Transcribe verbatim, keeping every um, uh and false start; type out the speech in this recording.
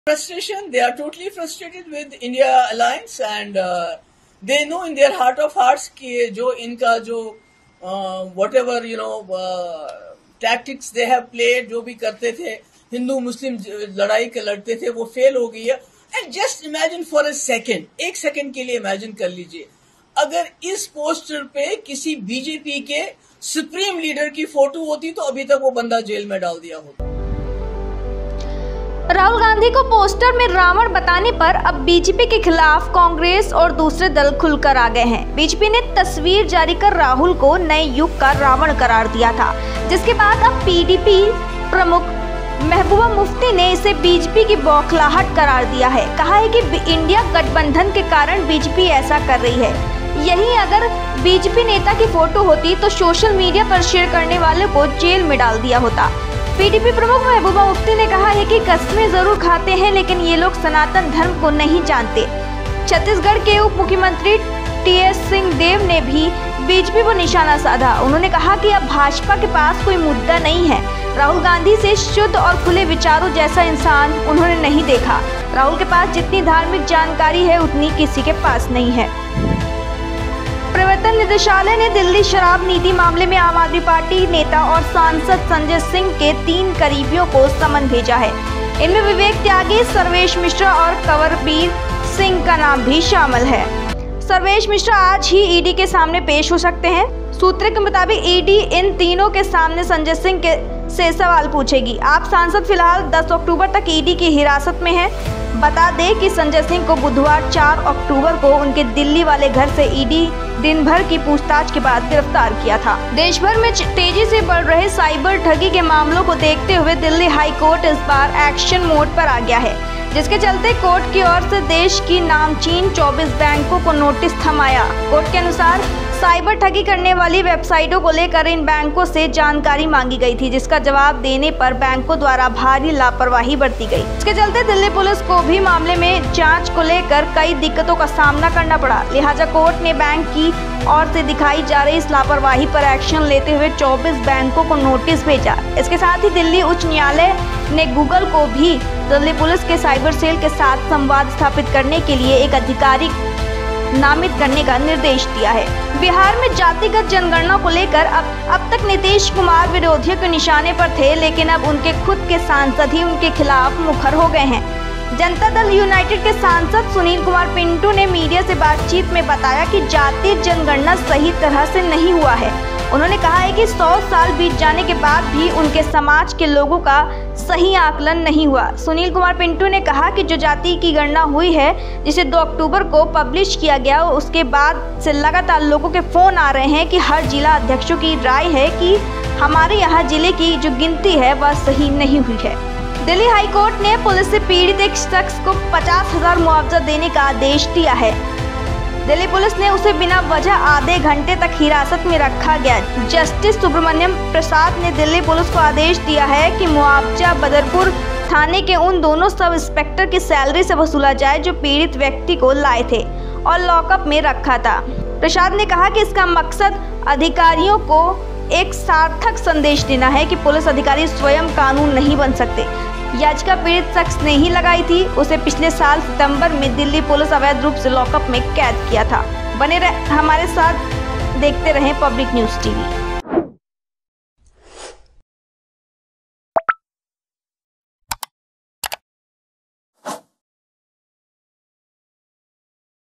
Frustration, they are totally frustrated with India alliance and uh, they know in their heart of hearts कि जो इनका जो uh, whatever you know uh, tactics they have played, जो भी करते थे, हिंदू मुस्लिम लड़ाई के लड़ते थे, वो फेल हो गई है। And just imagine for a second, एक सेकेंड के लिए इमेजिन कर लीजिए, अगर इस पोस्टर पे किसी बीजेपी के सुप्रीम लीडर की फोटो होती तो अभी तक वो बंदा जेल में डाल दिया होता। राहुल गांधी को पोस्टर में रावण बताने पर अब बीजेपी के खिलाफ कांग्रेस और दूसरे दल खुलकर आ गए हैं। बीजेपी ने तस्वीर जारी कर राहुल को नए युग का रावण करार दिया था, जिसके बाद अब पीडीपी प्रमुख महबूबा मुफ्ती ने इसे बीजेपी की बौखलाहट करार दिया है। कहा है कि इंडिया गठबंधन के कारण बीजेपी ऐसा कर रही है। यही अगर बीजेपी नेता की फोटो होती तो सोशल मीडिया पर शेयर करने वाले को जेल में डाल दिया होता। पीडीपी प्रमुख महबूबा मुफ्ती ने कहा है कि कस्में जरूर खाते हैं, लेकिन ये लोग सनातन धर्म को नहीं जानते। छत्तीसगढ़ के उप मुख्यमंत्री टी एस सिंहदेव ने भी बीजेपी पर निशाना साधा। उन्होंने कहा कि अब भाजपा के पास कोई मुद्दा नहीं है। राहुल गांधी से शुद्ध और खुले विचारों जैसा इंसान उन्होंने नहीं देखा। राहुल के पास जितनी धार्मिक जानकारी है उतनी किसी के पास नहीं है। प्रवर्तन निदेशालय ने दिल्ली शराब नीति मामले में आम आदमी पार्टी नेता और सांसद संजय सिंह के तीन करीबियों को समन भेजा है। इनमें विवेक त्यागी, सर्वेश मिश्रा और कंवरवीर सिंह का नाम भी शामिल है। सर्वेश मिश्रा आज ही ईडी के सामने पेश हो सकते हैं। सूत्रों के मुताबिक ईडी इन तीनों के सामने संजय सिंह के से सवाल पूछेगी। आप सांसद फिलहाल दस अक्टूबर तक ईडी की हिरासत में हैं। बता दें कि संजय सिंह को बुधवार चार अक्टूबर को उनके दिल्ली वाले घर से ईडी दिन भर की पूछताछ के बाद गिरफ्तार किया था। देश भर में तेजी से बढ़ रहे साइबर ठगी के मामलों को देखते हुए दिल्ली हाई कोर्ट इस बार एक्शन मोड पर आ गया है, जिसके चलते कोर्ट की ओर से देश की नामचीन चौबीस बैंकों को नोटिस थमाया। कोर्ट के अनुसार साइबर ठगी करने वाली वेबसाइटों को लेकर इन बैंकों से जानकारी मांगी गई थी, जिसका जवाब देने पर बैंकों द्वारा भारी लापरवाही बरती गई। इसके चलते दिल्ली पुलिस को भी मामले में जांच को लेकर कई दिक्कतों का सामना करना पड़ा। लिहाजा कोर्ट ने बैंक की ओर से दिखाई जा रही इस लापरवाही पर एक्शन लेते हुए चौबीस बैंकों को नोटिस भेजा। इसके साथ ही दिल्ली उच्च न्यायालय ने गूगल को भी दिल्ली पुलिस के साइबर सेल के साथ संवाद स्थापित करने के लिए एक अधिकारी नामित करने का निर्देश दिया है। बिहार में जातिगत जनगणना को लेकर अब अब तक नीतीश कुमार विरोधियों के निशाने पर थे, लेकिन अब उनके खुद के सांसद ही उनके खिलाफ मुखर हो गए हैं। जनता दल यूनाइटेड के सांसद सुनील कुमार पिंटू ने मीडिया से बातचीत में बताया कि जातीय जनगणना सही तरह से नहीं हुआ है। उन्होंने कहा है कि सौ साल बीत जाने के बाद भी उनके समाज के लोगों का सही आकलन नहीं हुआ। सुनील कुमार पिंटू ने कहा कि जो जाति की गणना हुई है, जिसे दो अक्टूबर को पब्लिश किया गया, उसके बाद से लगातार लोगों के फोन आ रहे हैं कि हर जिला अध्यक्षों की राय है कि हमारे यहाँ जिले की जो गिनती है वह सही नहीं हुई है। दिल्ली हाई कोर्ट ने पुलिस से पीड़ित एक शख्स को पचास हजार मुआवजा देने का आदेश दिया है। दिल्ली पुलिस ने उसे बिना वजह आधे घंटे तक हिरासत में रखा गया। जस्टिस सुब्रमण्यम प्रसाद ने दिल्ली पुलिस को आदेश दिया है कि मुआवजा बदरपुर थाने के उन दोनों सब इंस्पेक्टर की सैलरी से वसूला जाए जो पीड़ित व्यक्ति को लाए थे और लॉकअप में रखा था। प्रसाद ने कहा कि इसका मकसद अधिकारियों को एक सार्थक संदेश देना है कि पुलिस अधिकारी स्वयं कानून नहीं बन सकते। याचिका पीड़ित शख्स ने ही लगाई थी। उसे पिछले साल सितंबर में दिल्ली पुलिस अवैध रूप से लॉकअप में कैद किया था। बने रहे हमारे साथ, देखते रहें पब्लिक न्यूज़ टीवी।